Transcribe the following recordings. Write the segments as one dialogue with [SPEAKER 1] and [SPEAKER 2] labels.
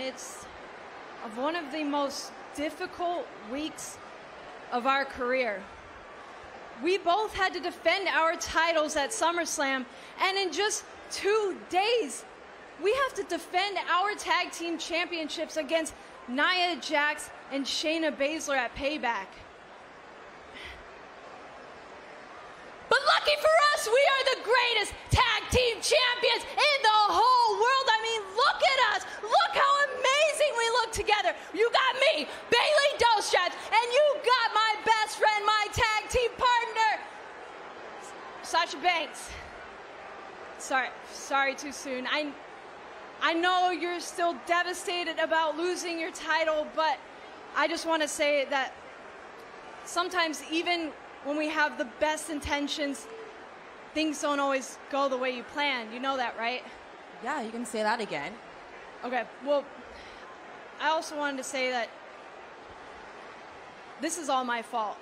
[SPEAKER 1] midst of one of the most difficult weeks of our career. We both had to defend our titles at SummerSlam, and in just 2 days, we have to defend our tag team championships against Nia Jax and Shayna Baszler at Payback. But lucky for us, we are the greatest tag team champions in the whole world. I mean, look at us. Look how amazing we look together. You got me, Bayley Dostrats, and you got my best friend, my tag team partner, Sasha Banks. Sorry too soon. I know you're still devastated about losing your title, but I just want to say that sometimes even when we have the best intentions, things don't always go the way you plan. You know that, right?
[SPEAKER 2] Yeah, you can say that again.
[SPEAKER 1] Okay, well, I also wanted to say that this is all my fault.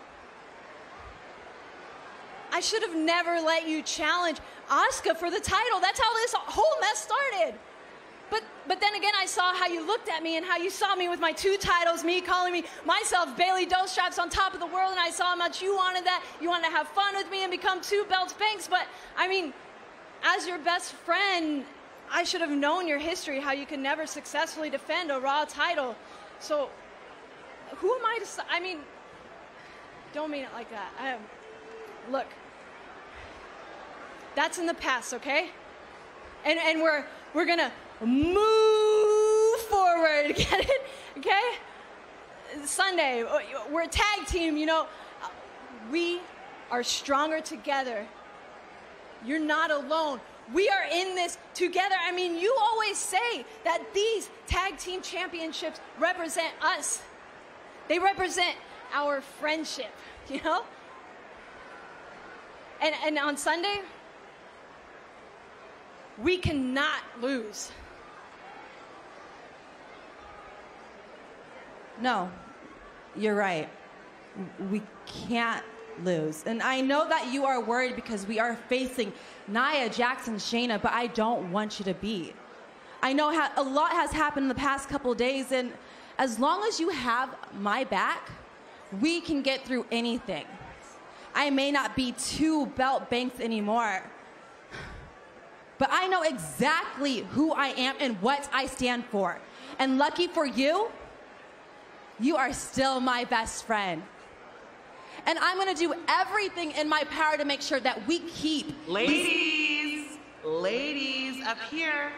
[SPEAKER 1] I should have never let you challenge Asuka for the title. That's how this whole mess started. But then again, I saw how you looked at me and how you saw me with my 2 titles, me calling me myself Bayley Dostraps on top of the world, and I saw how much you wanted that. You wanted to have fun with me and become 2 belts Banks. But I mean, as your best friend, I should have known your history, how you could never successfully defend a Raw title. So who am I to? I mean, don't mean it like that. Look, that's in the past, okay? And we're gonna move forward, get it? Okay? Sunday, we're a tag team, you know. We are stronger together. You're not alone. We are in this together. I mean, you always say that these tag team championships represent us. They represent our friendship, you know? And on Sunday, we cannot lose.
[SPEAKER 2] No, you're right. We can't lose. And I know that you are worried because we are facing Nia Jax and Shayna, but I don't want you to be. I know a lot has happened in the past couple days, and as long as you have my back, we can get through anything. I may not be 2 belt Banks anymore, but I know exactly who I am and what I stand for. And lucky for you, you are still my best friend. And I'm gonna do everything in my power to make sure that we keep...
[SPEAKER 3] Ladies, up here.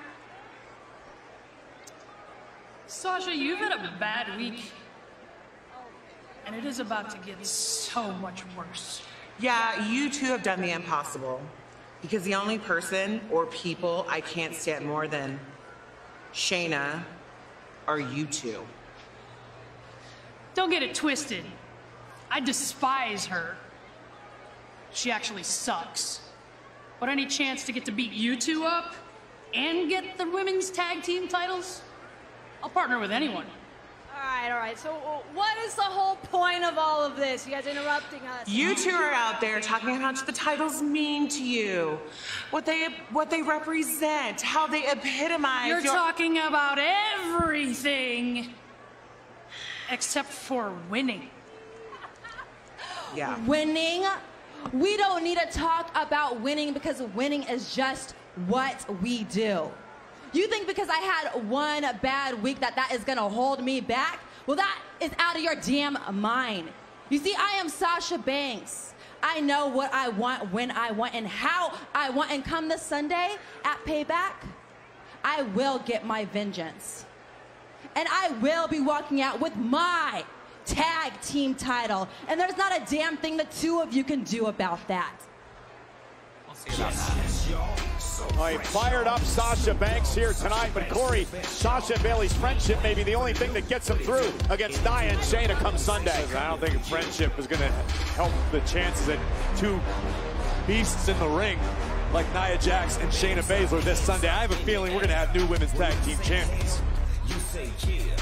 [SPEAKER 4] Sasha, you've had a bad week. And it is about to get so much worse.
[SPEAKER 3] Yeah, you 2 have done the impossible. Because the only person or people I can't stand more than Shayna are you 2.
[SPEAKER 4] Don't get it twisted. I despise her. She actually sucks. But any chance to get to beat you 2 up and get the women's tag team titles, I'll partner with anyone.
[SPEAKER 1] All right. So what is the whole point of all of this? You guys interrupting us.
[SPEAKER 3] You 2 are out there talking about how much the titles mean to you, what they represent, how they epitomize.
[SPEAKER 4] You're talking about everything except for winning.
[SPEAKER 3] Yeah.
[SPEAKER 2] Winning? We don't need to talk about winning because winning is just what we do. You think because I had 1 bad week that is gonna hold me back? Well, that is out of your damn mind. You see, I am Sasha Banks. I know what I want, when I want, and how I want. And come this Sunday at Payback, I will get my vengeance. And I will be walking out with my tag team title. And there's not a damn thing the 2 of you can do about that.
[SPEAKER 5] We'll see about that. A fired up Sasha Banks here tonight, but Corey, Sasha and Bayley's friendship may be the only thing that gets them through against Nia and Shayna come Sunday.
[SPEAKER 6] I don't think friendship is going to help the chances that 2 beasts in the ring like Nia Jax and Shayna Baszler this Sunday. I have a feeling we're going to have new women's tag team champions.
[SPEAKER 7] You say yeah.